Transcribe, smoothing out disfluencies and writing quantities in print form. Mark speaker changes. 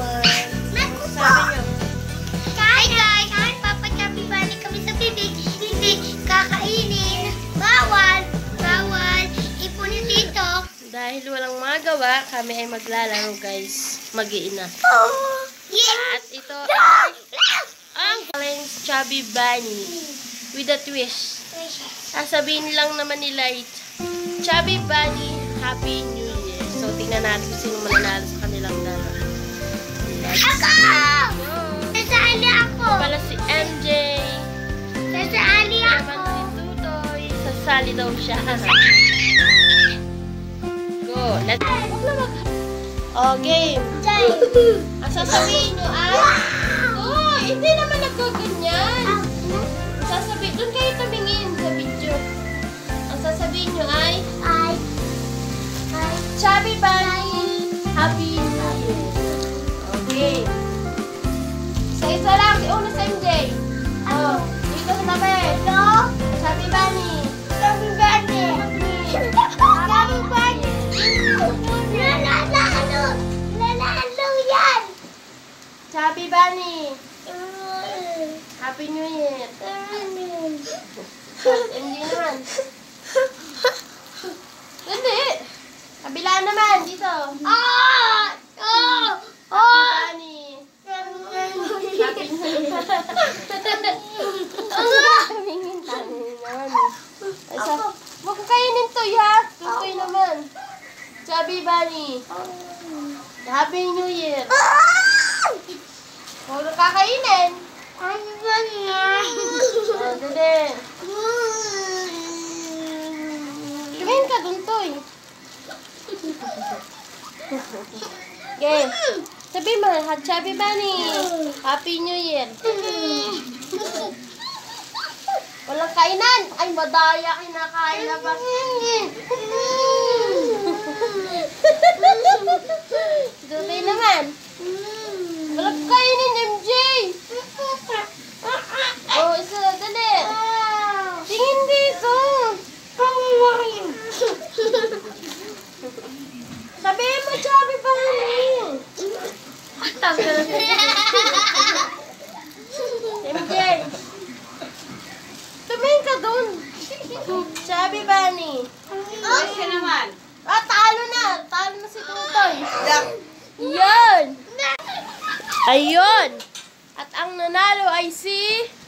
Speaker 1: bawal.
Speaker 2: Naku po.
Speaker 1: Sabi niyo.
Speaker 2: Hi guys! Hi Papa Chubby Bunny kami sa bibig. Hindi kakainin. Bawal! Bawal! Ipunin dito.
Speaker 1: Dahil walang magawa, kami ay maglalaro guys. Mag-iina.
Speaker 2: Oh! Yeah!
Speaker 1: At ito ay ang Challenge Chubby Bunny with a twist. Sasabihin lang naman nila Chubby Bunny, Happy New Year. So, tingnan natin kung sino mananalo sa kanilang dalawa.
Speaker 2: Ako! Sasali ako!
Speaker 1: Pala si MJ.
Speaker 2: Sasali ako!
Speaker 1: Naman si Tutoy. Sasali daw siya. Go. Let's go. Oh, game. Ang sasabihin nyo ay... Oh, hindi naman nagkaganyan. Sasabihin, doon kayo tumingin sa video. Ang sasabihin nyo ay... Chubby Bunny, Happy New Year. Okay. Isa-isa lang. Si Una sa MJ. Oh, dito sa tabi. Chubby Bunny.
Speaker 2: Chubby Bunny! Chubby Bunny! Lalalo yan!
Speaker 1: Chubby Bunny, Happy New Year. MJ naman. Hindi. Kabila naman, dito. Happy Bunny. Happy New Year. Tumingin naman. Huwag ko kainin to, ha? Tutoy naman. Chubby Bunny. Happy New Year. Huwag na kakainin. Dede. Tumingin ka dun, Toy. Okay. Sabi mo, Chubby Bunny. Happy New Year. Walang kainan. Ay, madaya. Kinakain na ba? Tutoy naman. Walang kainin, MJ. Oh, isa. Dali. Tingin dito. Sabihin mo, Chubby Bunny. MJ. Tumingin ka dun. Chubby Bunny.
Speaker 2: Okay naman.
Speaker 1: Talo na. Talo na si Tutoy. Yan. Ayun. At ang nanalo ay si...